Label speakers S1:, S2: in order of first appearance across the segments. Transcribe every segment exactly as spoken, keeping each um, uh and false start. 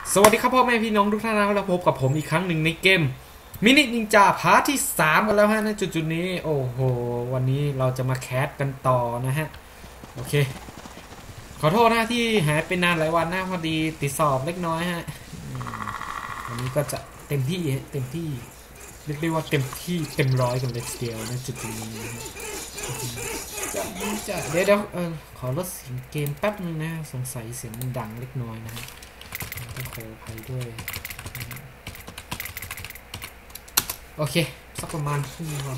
S1: สวัสดีครับพ่อแม่พี่น้องทุกท่านนะแล้วพบกับผมอีกครั้งหนึ่งในเกมมินินินจาพาร์ทที่สามกันแล้วฮะในจุดๆนี้โอ้โหวันนี้เราจะมาแคสกันต่อนะฮะโอเคขอโทษนะที่หายไปนานหลายวันนะพอดีติดสอบเล็กน้อยฮะวันนี้ก็จะเต็มที่เต็มที่เรียกได้ว่าเต็มที่เต็มร้อยกันเลยทีเดียวในจุดนี้จะจะเดี๋ยวเดี๋ยวเออขอลดเสียงเกมแป๊บนึงนะสงสัยเสียงมันดังเล็กน้อยนะต้องขออภัยด้วยโอเคสักประมาณครึ่งก่อน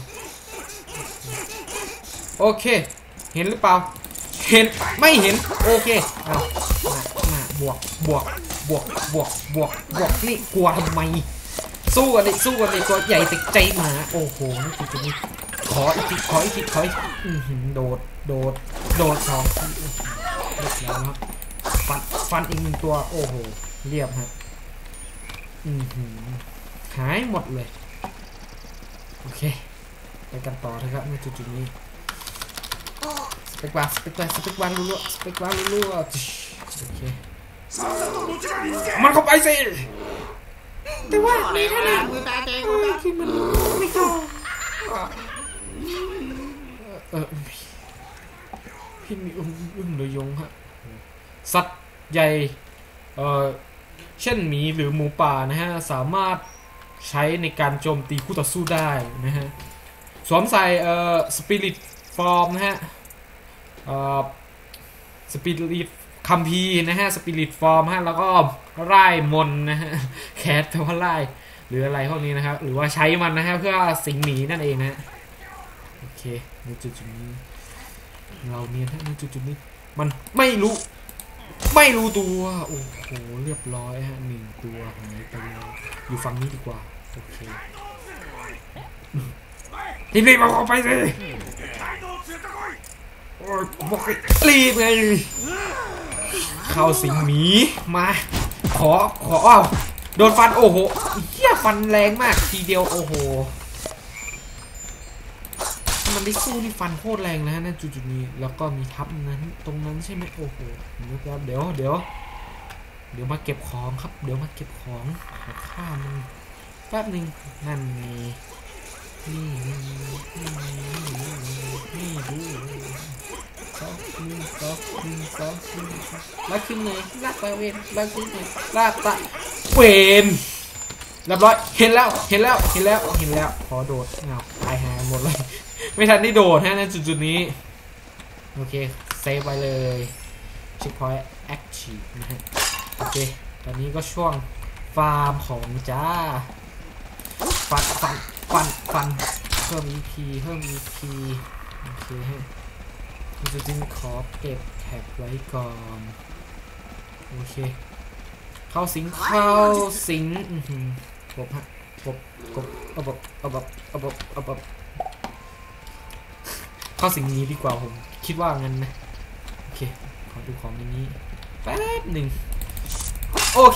S1: โอเคเห็นหรือเปล่าเห็นไม่เห็นโอเคเอามามาบวกบวกบวกบวกบวกบวกนี่กลัวทำไมสู้กันเลยสู้กันเลยตัวใหญ่ติดใจหมาโอ้โหนี่จุดนี้ขออีกทีขออีกทีขออีกทีโดดโดดโดดสองทีเรียบร้อยครับฟันฟันอีกหนึ่งตัวโอ้โหเรียบฮะอือหือหายหมดเลยโอเคไปกันต่อเถอะครับในจุดๆนี้สเปกวางสเปกวางสเปกวางรัวๆสเปกวางรัวๆโอเคมันเข้าไปสิแต่ว่านี่ขนาดมือตาเจ๊คือมันไม่เข้าเออพี่มีอึ้งอึ้งเลยยงฮะสัตว์ใหญ่เอ่อเช่นหมีหรือหมูป่านะฮะสามารถใช้ในการโจมตีคู่ต่อสู้ได้นะฮะสวมใส่เอ่อสปิริตฟอร์มนะฮะเอ่อสปิริตคัมภีร์นะฮะสปิริตฟอร์มฮะแล้วก็ไล่มนนะฮะแคสแปลว่าไล่หรืออะไรพวกนี้นะครับหรือว่าใช้มันนะฮะเพื่อสิงหนีนั่นเองนะโอเคในจุดๆนี้เราเนี่ยในจุดๆนี้มันไม่รู้ไม่รู้ตัวโอ้โหเรียบร้อยฮะหนึ่งตัวหายไปแล้วอยู่ฝั่งนี้ดีกว่าโอเครีบๆเอาเข้าไปสิโอ้ยบอกให้รีบไงเข้าสิงหมีมาขอขออ้าวโดนฟันโอ้โหเหี้ยฟันแรงมากทีเดียวโอ้โหมันได้สู้นี่ฟันโคตรแรงนะฮะนั่นจุดๆนี้แล้วก็มีทับนั้นตรงนั้นใช่ไหมโอ้โหเดี๋ยวเดี๋ยวเดี๋ยวเดี๋ยวมาเก็บของครับเดี๋ยวมาเก็บของขอข้ามันแป๊บนึงนั่นไงนี่นี่นี่นี่ดูสองหนึ่งสองหนึ่งสองหนึ่งลากขึ้นเลยลากไปเวนลากขึ้นเลยลากไปเวนเรียบร้อยเห็นแล้วเห็นแล้วเห็นแล้วเห็นแล้วขอโดดเงาตายหายหมดเลยไม่ทันได้โดดฮะในจุดๆนี้โอเคเซฟไปเลยเช็คพอยต์แอคทีฟนะฮะโอเคตอนนี้ก็ช่วงฟาร์มของจ้าฟันฟันฟันฟันเพิ่ม อี พี เพิ่ม อี พี โอเคฮะจริงๆขอเก็บแท็บไว้ก่อนโอเคเข้าสิงเข้าสิงกบฮะกบกบเอาแบบเอาแบบเอาแบบเอาแบบเข้าสิงนี้ดีกว่าผมคิดว่างั้นนะโอเคขอดูของในนี้แป๊บหนึ่งโอเค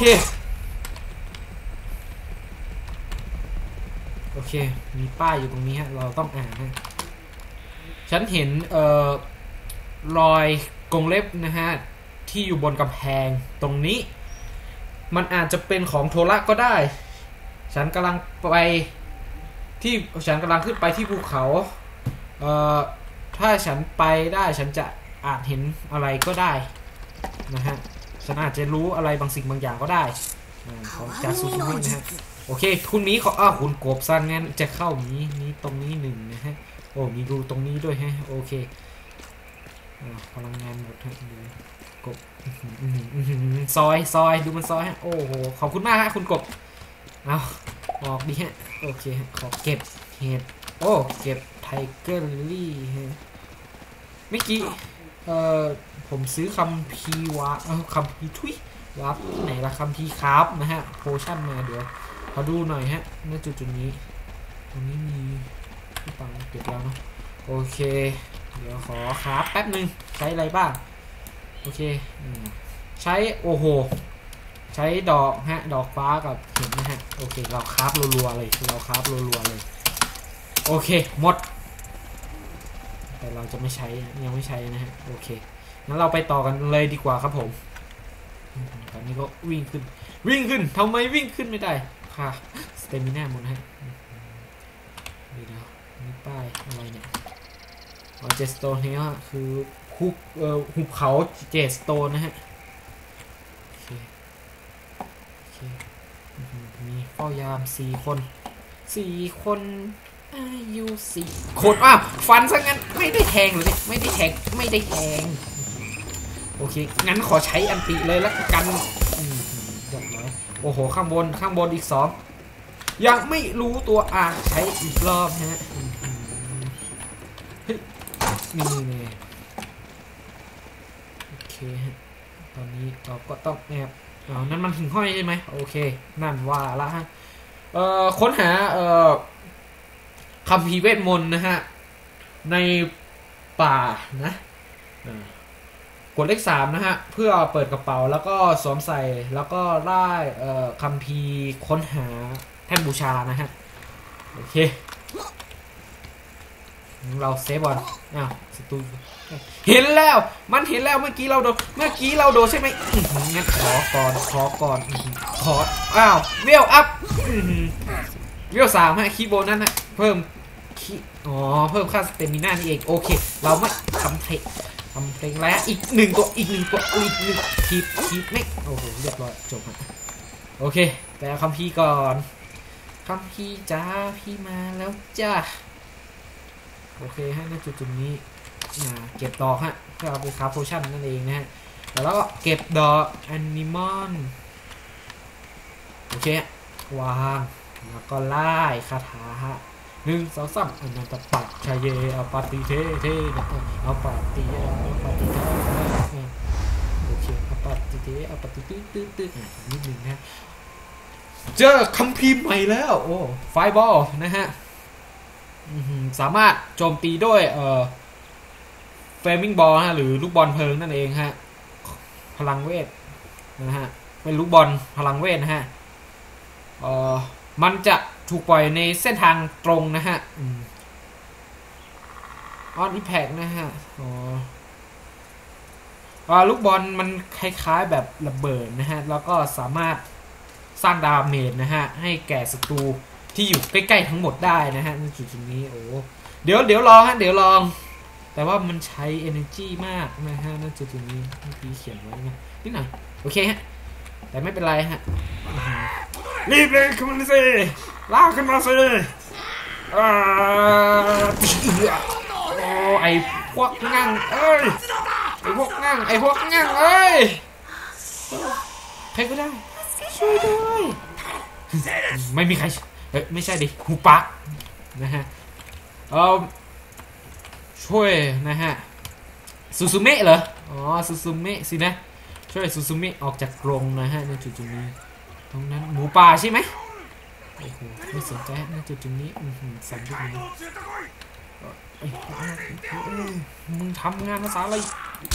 S1: โอเคมีป้ายอยู่ตรงนี้ฮะเราต้องอ่านฮะฉันเห็นเอ่อรอยกรงเล็บนะฮะที่อยู่บนกำแพงตรงนี้มันอาจจะเป็นของโทระก็ได้ฉันกำลังไปที่ฉันกำลังขึ้นไปที่ภูเขาเอ่อถ้าฉันไปได้ฉันจะอาจเห็นอะไรก็ได้นะฮะฉันอาจจะรู้อะไรบางสิ่งบางอย่างก็ได้ของจาซูซุมินะฮะโอเคคุณนี้เขาอ้าวคุณกบสั้นงั้นจะเข้านี้นี้ตรงนี้หนึ่งนะฮะโอ้มีรูตรงนี้ด้วยฮะโอเคพลังงานหมดฮะดูกบซอยซอยดูมันซอยฮะโอ้โหขอบคุณมากฮะคุณกบเอาออกดีฮะโอเคขอเก็บเห็ดโอ้เก็บไทเกอร์ลิลลี่ฮะเมื่อกี้เอ่อผมซื้อคัมภีร์วะเออคัมภีร์ทุยวับที่ไหนละคัมภีร์คราฟนะฮะโพชั่นมาเดี๋ยวขอดูหน่อยฮะณจุดจุดนี้ตรงนี้มีที่ปังเก็บแล้วเนาะโอเคเดี๋ยวขอคราฟแป๊บนึงใช้อะไรบ้างโอเคใช้โอ้โหใช้ดอกฮะดอกฟ้ากับเห็นนะฮะโอเคเราคราฟรัวๆเลยเราคราฟรัวๆเลยโอเคหมดแต่เราจะไม่ใช้ยังไม่ใช้นะฮะโอเคงั้นเราไปต่อกันเลยดีกว่าครับผมตอนนี้ก็วิ่งขึ้นวิ่งขึ้นทำไมวิ่งขึ้นไม่ได้ค่ะสเตมิน่าหมดฮะนี่เดี๋ยวนี่ป้ายอะไรเนี่ยอ๋อเจสโตนเนี่ยคือหุบเอ่อหุบเขาเจสโตนนะฮะโอเคโอเคมีเฝ้ายามสี่คนสี่คนอายุสี่คนอ้าวฟันซะงั้นไม่ได้แทงหรือเนี่ยไม่ได้แทงไม่ได้แทงโอเคงั้นขอใช้อันติเลยละกันเรียบร้อยโอ้โหข้างบนข้างบนอีกสองยังไม่รู้ตัวอ่ะใช้อีกรอบฮะนี่นี่โอเคฮะตอนนี้เราก็ต้องแอบอ๋อนั่นมันหิ่งห้อยใช่ไหมโอเคนั่นว่าละฮะเอ่อค้นหาเอ่อคัมภีร์เวทมนต์นะฮะในป่านะกดเลขสามนะฮะเพื่อเปิดกระเป๋าแล้วก็สวมใส่แล้วก็ได้เอ่อคัมภีร์ค้นหาแท่นบูชานะฮะโอเคเราเซฟบอลอ้าวสตูเห็นแล้วมันเห็นแล้วเมื่อกี้เราโดนเมื่อกี้เราโดนใช่ไหมงั้นขอก่อนขอก่อนขออ้าวเวลอัพเวลสามฮะคีย์โบนนั่นนะเพิ่มคีอ๋อเพิ่มค่าสเตมิน่านี่เองโอเคเราไม่ทำเพลงทำเพลงแล้วอีกหนึ่งตัวอีกหนึ่งตัวอีกหนึ่งคีบคีบไม่โอ้โหเรียบร้อยจบฮะโอเคแต่คัมภีร์ก่อนคัมภีร์จ้าพี่มาแล้วจ้าโอเคฮะในจุดจุดนี้เก็บดอกฮะเพื่อเอาไปคราฟโพชั่นนั่นเองนะฮะแล้วก็เก็บดอกแอนิมอลโอเควางแล้วก็ไล่คาถาฮะหนึ่งสองสามอนันตปัจชายเยอปฏิเทเทเอาปฏิเยอปฏิเทโอเคเอาปฏิเทเอาปฏิตื้อตื้อตื้อนิดหนึ่งนะเจอคัมภีร์ใหม่แล้วโอ้ไฟบอลนะฮะสามารถโจมตีด้วยเอ่อเฟรมิงบอลฮะหรือลูกบอลเพลิงนั่นเองฮะพลังเวทนะฮะเป็นลูกบอลพลังเวทนะฮะเอ่อมันจะถูกปล่อยในเส้นทางตรงนะฮะออนอิแพกนะฮะอ๋อลูกบอลมันคล้ายๆแบบระเบิดนะฮะแล้วก็สามารถสร้างดาเมจนะฮะให้แก่ศัตรูที่อยู่ใกล้ๆทั้งหมดได้นะฮะในจุดนี้โอ้เดี๋ยวเดี๋ยวลองฮะเดี๋ยวลองแต่ว่ามันใช้ energy มากนะฮะในจุดนี้เมื่อกี้เขียนไว้นะนิดหน่อยโอเคฮะแต่ไม่เป็นไรฮะรีบเลยขึ้นมาสิลากขึ้นมาสิโอ้ไอพวกงั่งเอ้ยไอพวกงั่งไอพวกงั่งเอ้ยใครก็ได้ช่วยด้วยไม่มีใครเฮ้ยไม่ใช่ดิหูปักนะฮะเออช่วยนะฮะซูซูเมะเหรออ๋อซูซูเมะสินะช่วยซูซูเมะออกจากกรงนะฮะในจุดจุดนี้ตรงนั้นหมูป่าใช่ไหมโอ้โหไม่สนใจในจุดจุดนี้สั่นด้วยนะมึงทำงานภาษาอะไร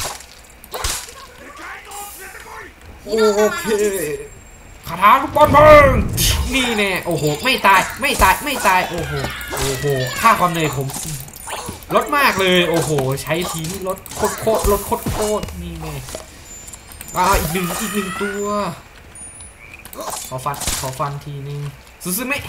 S1: โอเคคาถาลูกบอลเพลิงนี่แน่โอ้โหไม่ตายไม่ตายไม่ตายโอ้โหโอ้โหค่าความเหนื่อยผมลดมากเลยโอ้โหใช้ทีนี้ลดโคตรโคตรลดโคตรโคตรนี่แน่อ่าอีกหนึ่งอีกหนึ่งตัวขอฟันขอฟันทีนึงซูซูเมะ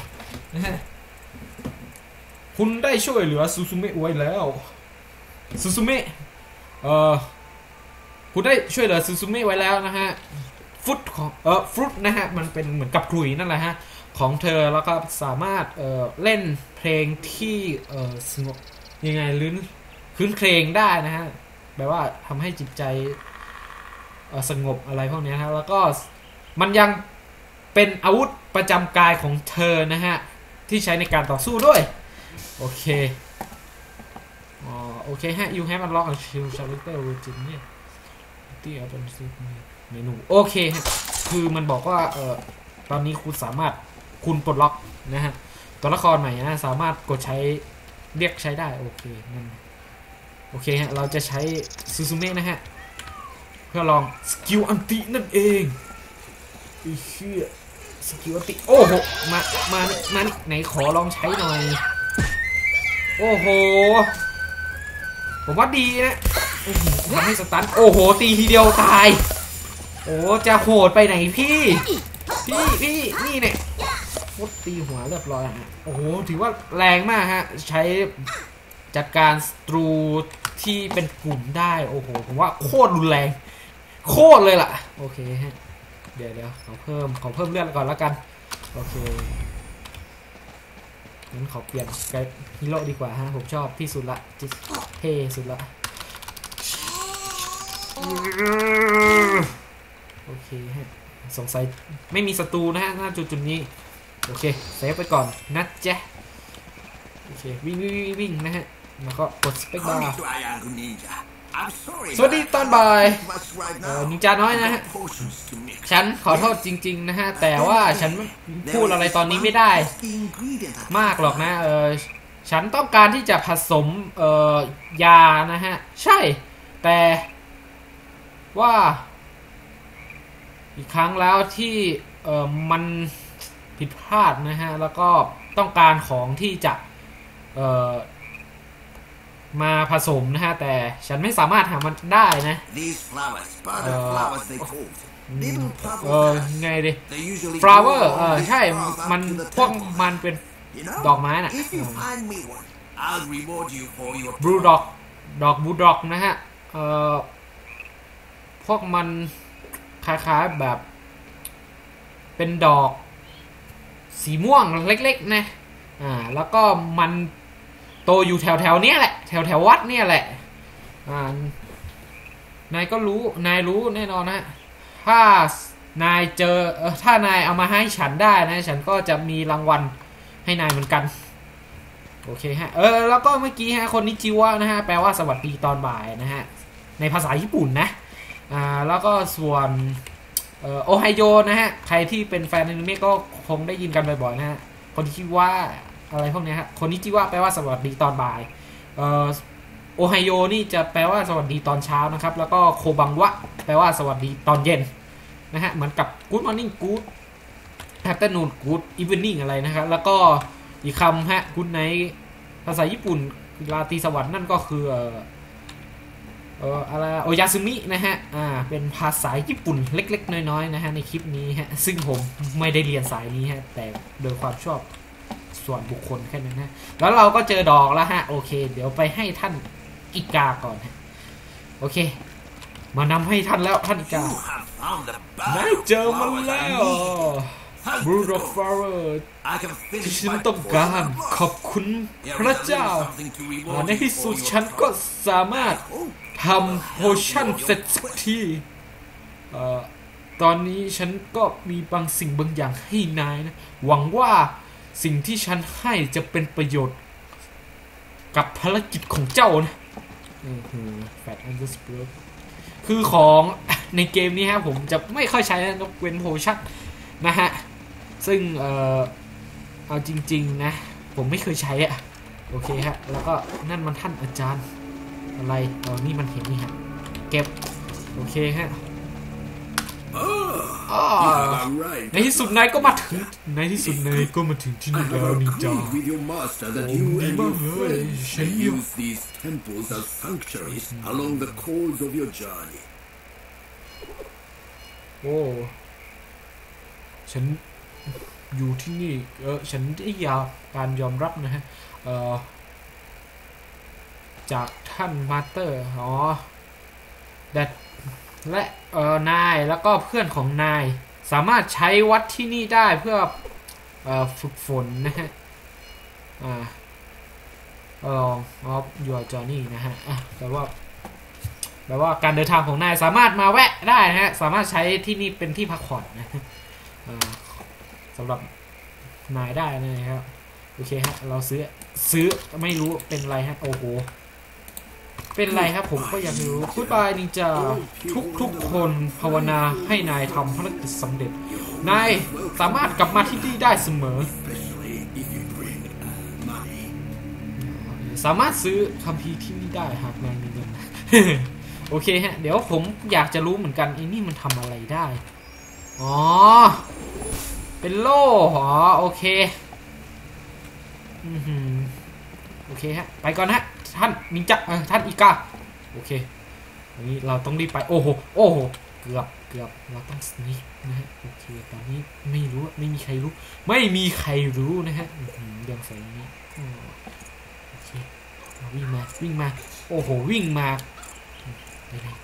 S1: คุณได้ช่วยเหลือซูซูเมะไว้แล้วซูซูเมะเอ่อคุณได้ช่วยเหลือซูซูเมะไว้แล้วนะฮะฟุตของเออฟรุตนะฮะมันเป็นเหมือนกับกลุยนั่นแหละฮะของเธอแล้วก็สามารถเอ่อเล่นเพลงที่เอ่อสงบยังไงลื้นคืนเพลงได้นะฮะแปลว่าทำให้จิตใจเอ่อสงบอะไรพวกนี้ฮะแล้วก็มันยังเป็นอาวุธประจำกายของเธอนะฮะที่ใช้ในการต่อสู้ด้วยโอเคอ๋อโอเคฮะ you have unlocked a shield character origin เนี่ยที่เอาเป็นซิเมนูโอเคฮะคือมันบอกว่าเออตอนนี้คุณสามารถคุณปลดล็อกนะฮะตัวละครใหม่นะสามารถกดใช้เรียกใช้ได้โอเคนั่นโอเคฮะเราจะใช้ซูซูเมะนะฮะเพื่อลองสกิลอันตินั่นเองอีเชี่ยสกิลอันติโอ้โหมามามาไหนขอลองใช้หน่อยโอ้โหผมว่าดีนะทำให้สตันโอ้โหตีทีเดียวตายโอ้จะโหดไปไหนพี่พี่พี่นี่เนี่ยพุดตีหัวเรียบร้อยฮะโอ้โหถือว่าแรงมากฮะใช้จัดการสตรูที่เป็นกลุ่มได้โอ้โหผมว่าโคตรรุนแรงโคตรเลยล่ะโอเคฮะเดี๋ยวเดี๋ยวขอเพิ่มขอเพิ่มเลือดก่อนแล้วกันโอเคงั้นขอเปลี่ยนไกฮีโร่ดีกว่าฮะผมชอบที่สุดละเท่สุดละโอเคฮะสงสัยไม่มีศัตรูนะฮะหน้าจุดจุดนี้โอเคเซฟไปก่อนนะจ๊ะโอเควิ่งวิ่งวิ่งนะฮะแล้วก็กดสเปคบาร์สวัสดีตอนบ่ายนินจาน้อยนะฮะฉันขอโทษจริงๆนะฮะแต่ว่าฉันพูดอะไรตอนนี้ไม่ได้มากหรอกนะเออฉันต้องการที่จะผสมเอ่อยานะฮะใช่แต่ว่าอีกครั้งแล้วที่เอ่อมันผิดพลาดนะฮะแล้วก็ต้องการของที่จะเอ่อมาผสมนะฮะแต่ฉันไม่สามารถหามันได้นะเออเออไงดิ flower เออใช่มันพวกมันเป็นดอกไม้น่ะบลูดอกดอกบลูดอกนะฮะเออพวกมันคล้ายๆแบบเป็นดอกสีม่วงเล็กๆนะอ่าแล้วก็มันโตอยู่แถวแถวเนี้ยแหละแถวแถววัดเนี่ยแหละอ่านายก็รู้นายรู้แน่นอนนะถ้านายเจอเออถ้านายเอามาให้ฉันได้นะฉันก็จะมีรางวัลให้นายเหมือนกันโอเคฮะเออแล้วก็เมื่อกี้ฮะคนนิจิวะนะฮะแปลว่าสวัสดีตอนบ่ายนะฮะในภาษาญี่ปุ่นนะอ่าแล้วก็ส่วนเอ่อโอไฮโอนะฮะใครที่เป็นแฟนอนิเมะก็คงได้ยินกันบ่อยๆนะฮะคนที่คิดว่าอะไรพวกนี้ฮะคนนี้ที่ว่าแปลว่าสวัสดีตอนบ่ายเอ่อโอไฮโอนี่จะแปลว่าสวัสดีตอนเช้านะครับแล้วก็โคบังวะแปลว่าสวัสดีตอนเย็นนะฮะเหมือนกับ Good morning Good afternoon Good evening อะไรนะครับแล้วก็อีกคำฮะ Good night ภาษาญี่ปุ่นราตรีสวัสดิ์นั่นก็คือเอ่อเอ่ออะไรโอยาซึมินะฮะอ่าเป็นภาษาญี่ปุ่นเล็กๆน้อยๆนะฮะในคลิปนี้ฮะซึ่งผมไม่ได้เรียนสายนี้ฮะแต่โดยความชอบส่วนบุคคลแค่นั้นนะแล้วเราก็เจอดอกแล้วฮะโอเคเดี๋ยวไปให้ท่านอีกาก่อนฮะโอเคมานำให้ท่านแล้วท่านอีกาได้เจอมันแล้วบรูดอฟฟาร์เวอร์ที่ฉันต้องการขอบคุณพระเจ้าในที่สุดฉันก็สามารถทำโพชั่นเสร็จสักทีเอ่อตอนนี้ฉันก็มีบางสิ่งบางอย่างให้นายนะหวังว่าสิ่งที่ฉันให้จะเป็นประโยชน์กับภารกิจของเจ้านะแฟตอันเดอร์สเปิร์คือของในเกมนี้ฮะผมจะไม่ค่อยใช้นกเว้นโพชั่นนะฮะซึ่งเออเอาจริงๆนะผมไม่เคยใช้อะโอเคฮะแล้วก็นั่นมันท่านอาจารย์อะไรอ๋อนี่มันเห็นนี่ฮะเก็บโอเคฮะในที่สุดนายก็มาถึงในที่สุดนายก็มาถึงที่นี่แล้วนินจาโอ้ดีมากเลยฉันอยู่โอ้ฉันอยู่ที่นี่เออฉันได้ยาการยอมรับนะฮะเออจากท่านมาสเตอร์อ๋อแต่และเออนายแล้วก็เพื่อนของนายสามารถใช้วัดที่นี่ได้เพื่อเอ่อฝึกฝนนะฮะอ่าลองออฟยูจอร์นี่นะฮะอ่ะแปลว่าแปลว่าการเดินทางของนายสามารถมาแวะได้นะฮะสามารถใช้ที่นี่เป็นที่พักผ่อนนะอ่าสำหรับนายได้นะครับโอเคฮะเราซื้อซื้อไม่รู้เป็นไรฮะโอ้โหเป็นไรครับผมก็อยากรู้คุณบายนินจาทุกทุกคนภาวนาให้นายทำภารกิจสำเร็จนายสามารถกลับมาที่นี่ได้เสมอสามารถซื้อคัมภีร์ที่นี่ได้หากนายมีเงิน โอเคฮะเดี๋ยวผมอยากจะรู้เหมือนกันไอ้นี่มันทำอะไรได้อ๋อเป็นโล่อ๋อโอเคอืมโอเคฮะไปก่อนฮะท่านนินจาท่านอีกาโอเควันนี้เราต้องรีบไปโอ้โหโอ้โหเกือบเกือบเราต้องสนิกนะฮะโอเคตอนนี้ไม่รู้ไม่มีใครรู้ไม่มีใครรู้นะฮะยังใส่นี้โอเควิ่งมาวิ่งมาโอ้โหวิ่งมาไปไหน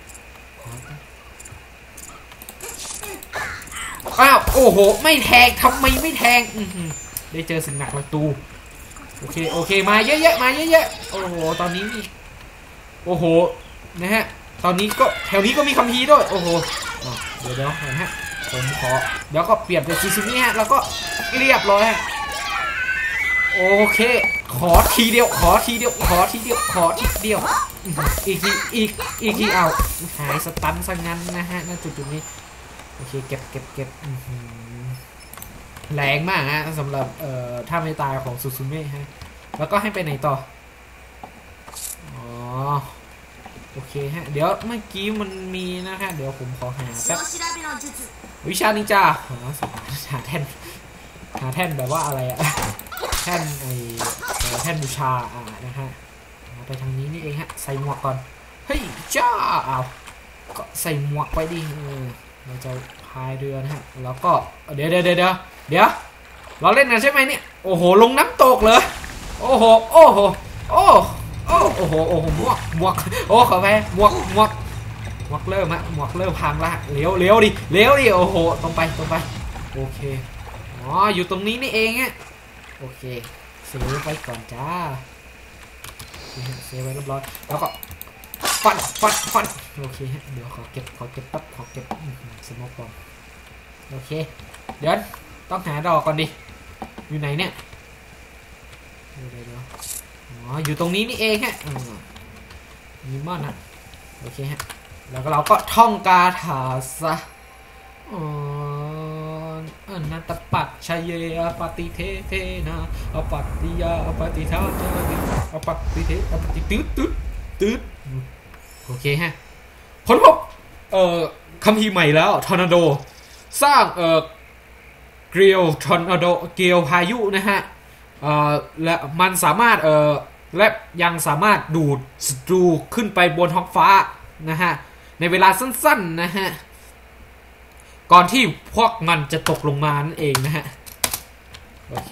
S1: อ้าวโอ้โหไม่แทงทำไมไม่แทงได้เจอสิ่งหนักประตูโอเคโอเคมาเยอะๆมาเยอะๆโอ้โหตอนนี้นี่โอ้โหนะฮะตอนนี้ก็แถวนี้ก็มีคัมภีร์ด้วยโอ้โหเดี๋ยวเดี๋ยวนะฮะผมขอเดี๋ยวก็เปลี่ยนเป็นซูซูมิฮะแล้วก็เรียบร้อยฮะโอเคขอทีเดียวขอทีเดียวขอทีเดียวขอทีเดียวอีกทีอีกอีกทีเอาหายสตันซะงั้นนะฮะณจุดจุดนี้โอเคเก็บเก็บเก็บแรงมากฮะสำหรับเอ่อท่าไม่ตายของซูซูเมะฮะแล้วก็ให้ไปไหนต่ออ๋อโอเคฮะเดี๋ยวเมื่อกี้มันมีนะฮะเดี๋ยวผมขอหาแป๊บวิชานินจาหาแท่นหาแท่นแบบว่าอะไรอะแท่นไอแท่นบูชาอ่านะฮะไปทางนี้นี่เองฮะใส่หมวกก่อนเฮ้ยจ้าอ้าวก็ใส่หมวกไปดิเราจะพายเรือนะฮะแล้วก็เดี๋ยวเดี๋ยวเดี๋ยวเดี๋ยวเราเล่นกันใช่ไหมเนี่ยโอ้โหลงน้ำตกเลยโอ้โหโอ้โหโอ้โอ้โอ้โหโอ้โหหมวกหมวกโอ้ขอแพ้หมวกหมวกหมวกเริ่มฮะหมวกเริ่มพังละเลี้ยวเลี้ยวดิเลี้ยวดิโอ้โหตรงไปตรงไปโอเคอ๋ออยู่ตรงนี้นี่เองฮะโอเคเซฟไปก่อนจ้าเซฟไว้เรียบร้อยแล้วก็ฟันฟันฟันโอเคฮะเดี๋ยวขอเก็บขอเก็บปั๊บขอเก็บสโมกบอมโอเคเดี๋ยวต้องหาดอกก่อนดิอยู่ไหนเนี่ยเดี๋ยวเดี๋ยวอ๋ออยู่ตรงนี้นี่เองฮะมีมอนฮะโอเคฮะแล้วก็เราก็ท่องคาถาซะอ๋ออนันตปัจชัยอปฏิเทเทนะอปฏิยาอปฏิทาอปฏิเทอปฏิตืดตืดตืดโอเคฮะค้นพบเอ่อคัมภีร์ใหม่แล้วทอร์นาโดสร้างเอ่อเกลียวทอร์นาโดเกลียวพายุนะฮะเอ่อและมันสามารถเอ่อและยังสามารถดูดศัตรูขึ้นไปบนท้องฟ้านะฮะในเวลาสั้นๆนะฮะก่อนที่พวกมันจะตกลงมานั่นเองนะฮะโอเค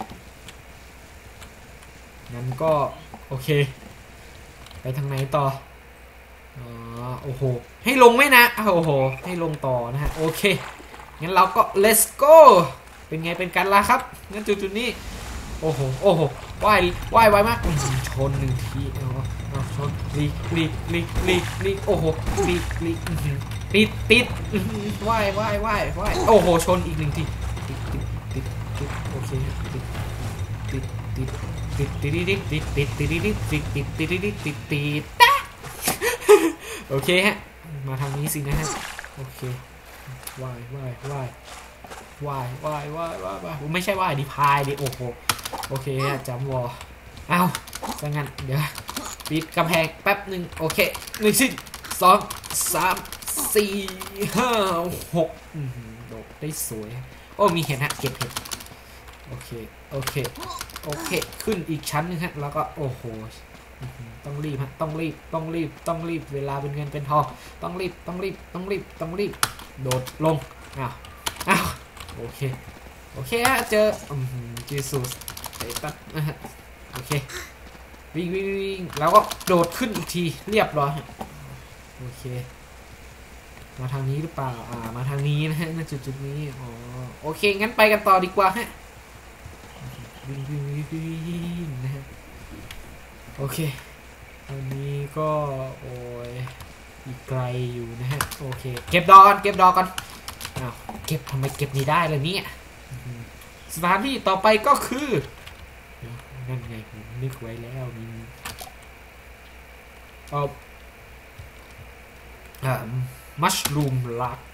S1: งั้นก็โอเคไปทางไหนต่ออ๋อโอ้โหให้ลงไหมนะโอ้โหให้ลงต่อนะฮะโอเคงั้นเราก็ let's go เป็นไงเป็นกันล่ะครับงั้นจุดๆนี้โอ้โหโอ้โหว่ายว่ายไวมากชนหนึ่งทีเอาชนลีลีลีลีลีโอ้โหลีลีติดติดว่ายว่ายว่ายว่ายโอ้โหชนอีกหนึ่งทีติดติดติดติดโอเคติดติดติดติดติดติดติดติดติดติดติดติดติดติดติดติดติดโอเคฮะมาทางนี้สินะฮะโอเคว่ายว่ายว่ายว่ายว่ายว่ายว่ายว่ายไม่ใช่ว่ายดิพายดิโอ้โหโอเคฮะจำวอเอ้าจังงั้นเดี๋ยวปิดกำแพงแป๊บหนึ่งโอเคหนึ่งชิ้นสองสามสี่ห้าหกโดดได้สวยโอ้มีเห็ดฮะเก็บเห็ดโอเคโอเคโอเคขึ้นอีกชั้นนึงฮะแล้วก็โอ้โหต้องรีบฮะต้องรีบต้องรีบต้องรีบเวลาเป็นเงินเป็นทองต้องรีบต้องรีบต้องรีบต้องรีบโดดลงอ้าวอ้าวโอเคโอเคฮะเจอจีซูสเตตัสนะฮะโอเควิ่งวิ่งวิ่งแล้วก็โดดขึ้นอีกทีเรียบร้อยโอเคมาทางนี้หรือเปล่าอ่ามาทางนี้นะฮะณจุดจุดนี้อ๋อโอเคงั้นไปกันต่อดีกว่าฮะวิ่งวิ่งวิ่งวิ่งนะฮะโอเคตอนนี้ก็โอ้ยอีกไกลอยู่นะฮะโอเคเก็บดอกเก็บดอกกันอ้าวเก็บทำไมเก็บไม่ได้เลยเนี่ยสถานที่ต่อไปก็คือนั่นไงผมนึกไว้แล้วนี่เอาอ่ามัชรูมลัก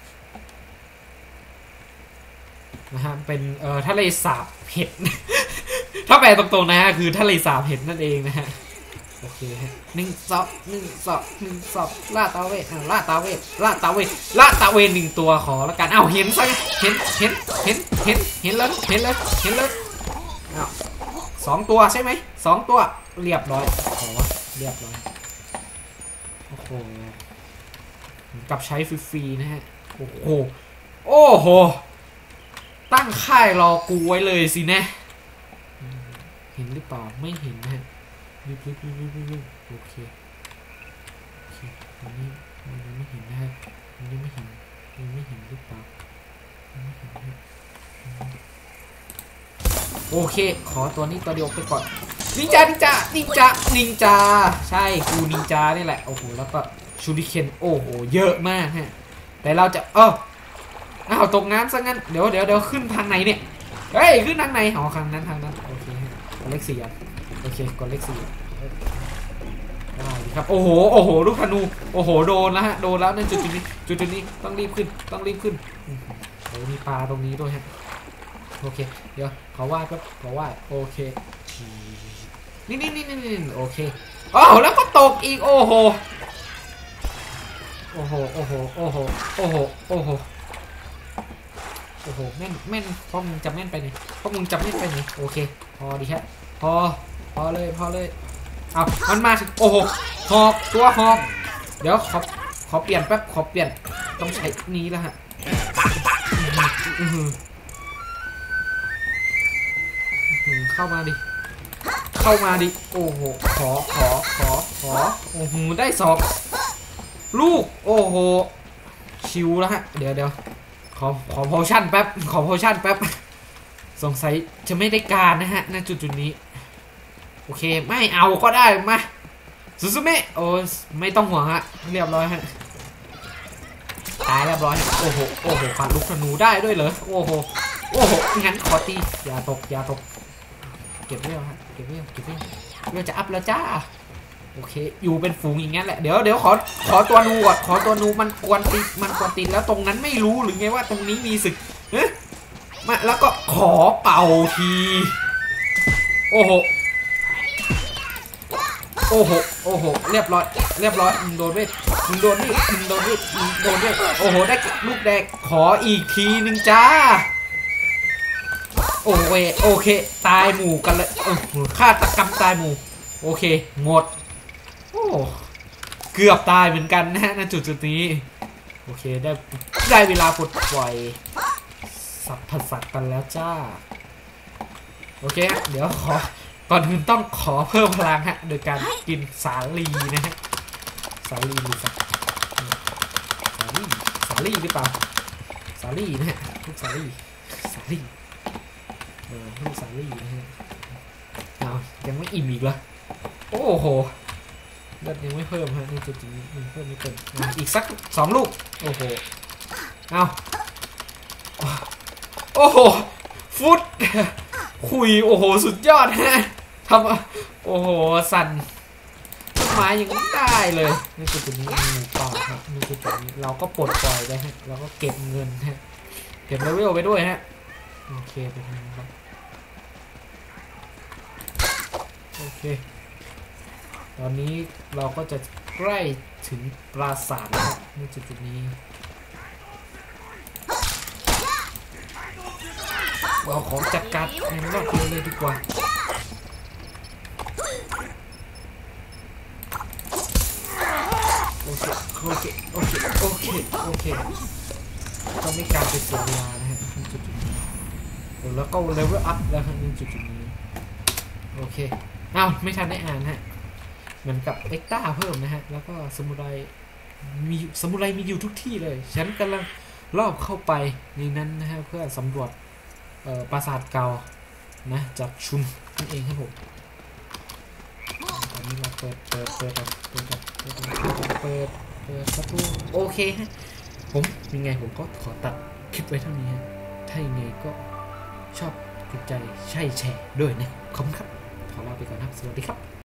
S1: นะฮะเป็นเอ่อทะเลสาบเห็ด ถ้าแปลตรงๆนะฮะคือทะเลสาบเห็ดนั่นเองนะฮะโอเคฮะหนึ่งสองหนึ่งสองหนึ่งสองล่าตาเวทล่าตาเวทล่าตาเวทล่าตาเวทหนึ่งตัวขอแล้วกันอ้าวเห็นซะเห็นเห็นเห็นเห็นเห็นเลยเห็นเลยเห็นเลยอ้าวสองตัวใช่ไหมสองตัวเรียบร้อยขอเรียบร้อยโอ้โหกับใช้ฟรีๆนะฮะโอ้โหโอ้โหตั้งค่ายรอกูไว้เลยสินะเห็นหรือเปล่าไม่เห็นนะรีบรีบรีบรีบรีบโอเคโอเคอันนี้มันยังไม่เห็นนะฮะมันยังไม่เห็นยังไม่เห็นหรือเปล่ายังไม่เห็นนะโอเคขอตัวนี้ตัวเดียวไปก่อนนินจานินจานินจานินจาใช่กูนินจานี่แหละโอ้โหแล้วก็ชูริเคนโอ้โหเยอะมากฮะแต่เราจะเอออ้าวตกน้ำซะงั้นเดี๋ยวเดี๋ยวเดี๋ยวขึ้นทางไหนเนี่ยเฮ้ยขึ้นทางไหนอ๋อทางนั้นทางนั้นโอเคกดเลขสี่อ่ะโอเคกดเลขสี่ได้ครับโอ้โหโอ้โหลูกธนูโอ้โหโดนแล้วฮะโดนแล้วนั่นจุดจุดนี้จุดจุดนี้ต้องรีบขึ้นต้องรีบขึ้นโอ้มีปลาตรงนี้ด้วยฮะโอเคเดี๋ยวขอว่าก็ขอว่าโอเคนี่นี่นี่นี่โอเคอ๋อแล้วก็ตกอีกโอ้โหโอ้โหโอ้โหโอ้โหโอ้โหโอ้โหโอ้โหแม่นแม่นพวกมึงจะแม่นไปไหนพวกมึงจะแม่นไปไหนโอเคพอดีครับพอพอเลยพอเลยเอามันมาสิโอ้โหหอกตัวหอกเดี๋ยวขอขอเปลี่ยนแป๊บขอเปลี่ยนต้องใช้นี้แล้วฮะเข้ามาดิเข้ามาดิโอ้โหขอขอขอขอโอ้โหได้สองลูกโอ้โหชิวแล้วฮะเดี๋ยวเดี๋ยวขอขอโพชั่นแป๊บขอโพชั่นแป๊บสงสัยจะไม่ได้การนะฮะณจุดจุดนี้โอเคไม่เอาก็ได้มาซูซูเมะโอ้ไม่ต้องห่วงฮะเรียบร้อยฮะตายเรียบร้อยโอ้โหโอ้โหขาดลูกธนูได้ด้วยเหรอโอ้โหโอ้โหงั้นขอตีอย่าตกอย่าตกเก็บเรี่ยวฮะเก็บเรี่ยวเก็บเรี่ยวเรี่ยวจะอัพแล้วจ้าโอเคอยู่เป็นฝูงอย่างงั้นแหละเดี๋ยวเดี๋ยวขอขอตัวนูก่อนขอตัวนูมันกวนตีมันกวนตีแล้วตรงนั้นไม่รู้หรือไงว่าตรงนี้มีศึกเฮ้ยมาแล้วก็ขอเป่าทีโอ้โหโอ้โหโอ้โหเรียบร้อยเรียบร้อยมึงโดนเวทมึงโดนนี่มึงโดนนี่มึงโดนเวทโอ้โหได้ลูกแดงขออีกทีนึงจ้าโอเคโอเคตายหมู่กันเลยเออฆาตกรรมตายหมู่โอเคหมดโอ้เกือบตายเหมือนกันนะฮะณจุดจุดนี้โอเคได้ได้เวลาปลดปล่อยสับผัสสักกันแล้วจ้าโอเคเดี๋ยวขอก่อนอื่นต้องขอเพิ่มพลังฮะโดยการกินสาลีนะฮะสาลีหรือสักสาลีสาลีหรือเปล่าสาลีนะฮะลูกสาลีสาลีเออลูกสาลีนะฮะเอายังไม่อิ่มอีกเหรอโอ้โหเลือดยังไม่เพิ่มฮะนี่จุดนี้มันเพิ่มไม่เต็มอีกสักสองลูกโอ้โหเอาโอ้โหฟุตคุยโอ้โหสุดยอดฮะทำโอ้โหสั่นต้นไม้ยังไม่ได้เลยนี่จุดนี้มีป่าครับนี่จุดนี้เราก็ปลดปล่อยได้ฮะเราก็เก็บเงินฮะเก็บเลเวลไปด้วยฮะโอเคไปทางนี้ครับโอเคตอนนี้เราก็จะใกล้ถึงปราสาทแล้วในจุดจุดนี้เราขอจัดการในรอบเดียวเลยดีกว่าโอเคโอเคโอเคโอเคโอเคต้องไม่การไปเสียเวลานะฮะในจุดจุดนี้แล้วก็เลเวลอัพแล้วในจุดจุดนี้โอเคอ้าวไม่ทันได้อ่านฮะเหมือนกับเอ็กต้าเพิ่มนะฮะแล้วก็สมุไรมีสมุไรมีอยู่ทุกที่เลยฉันกำลังรอบเข้าไปในนั้นนะฮะเพื่อสำรวจปราสาทเก่านะจากชุนนั่นเองครับผมตอนนี้เราเปิดเปิดเปิดเปิดเปิดเปิดเปิดเปิดประตูโอเคฮะผมยังไงผมก็ขอตัดคลิปไว้เท่านี้ฮะถ้ายังไงก็ชอบถูกใจใช่แชร์ด้วยนะขอบคุณครับขอลาไปก่อนครับสวัสดีครับ